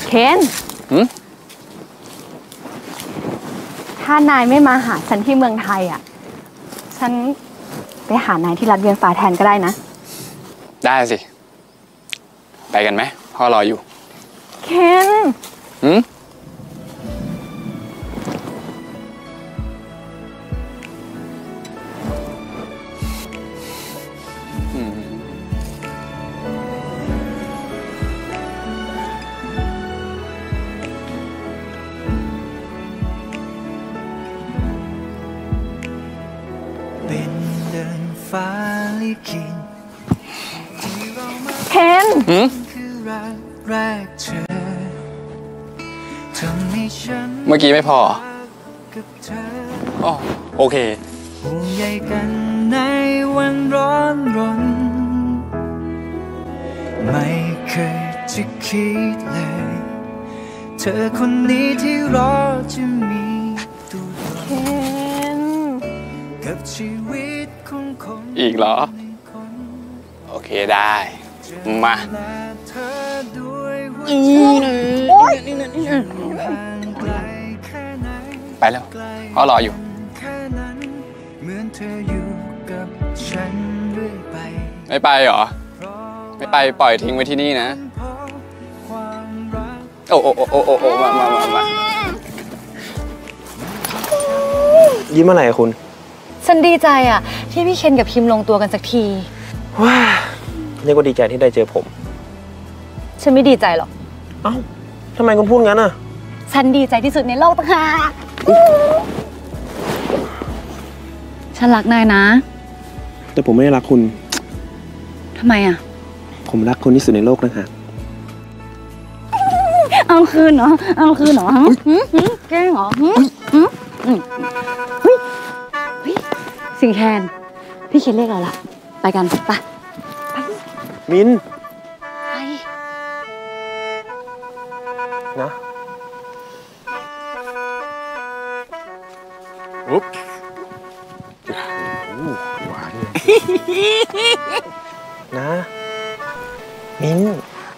เคนถ้านายไม่มาหาฉันที่เมืองไทยอ่ะฉันไปหานายที่รัฐเวียงฟ้าแทนก็ได้นะได้สิไปกันไหมพ่อรออยู่เคนฟ้าลิขิตเคนเมื่อกี้ไม่พออ๋อโอเคห่วงใยกันในวันร้อนรนไม่เคยจะคิดเลยเธอคนนี้ที่รอจะมีตัวตนกับชีวิตอีกเหรอโอเคได้มาไปแล้วพ่อรออยู่ไม่ไปเหรอไม่ไปปล่อยทิ้งไว้ที่นี่นะโอ้มายิ้มอะไรคุณฉันดีใจอ่ะที่พี่เคนกับพิมลงตัวกันสักทีว้าเรียกว่าดีใจที่ได้เจอผมฉันไม่ดีใจหรอกเอ้าทำไมคุณพูดงั้นอ่ะฉันดีใจที่สุดในโลกต่างหากฉันรักนายนะแต่ผมไม่ได้รักคุณทำไมอ่ะผมรักคุณที่สุดในโลกต่างหากเอาคืนเหรอเอาคืนเหรอแกล้งเหรอสิงแคนพี่เคนเรียกเราละไปกันไปมินไปนะอุ๊บหวานเลยนะมิน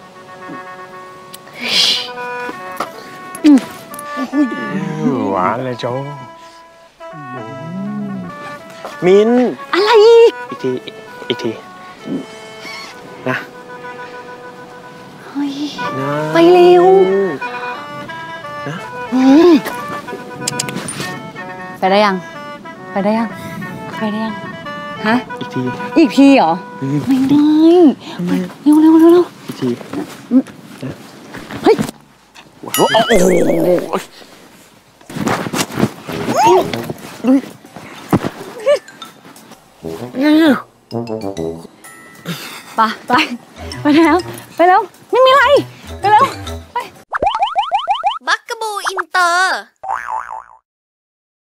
หวานเลยโจมินอะไรอีกอีกทีนะเฮ้ยนะไปเร็วนะไปได้ยังฮะอีกทีเหรอไม่ได้เร็วอีกทีเฮ้ยโอ้โหไปแล้วไม่มีอะไร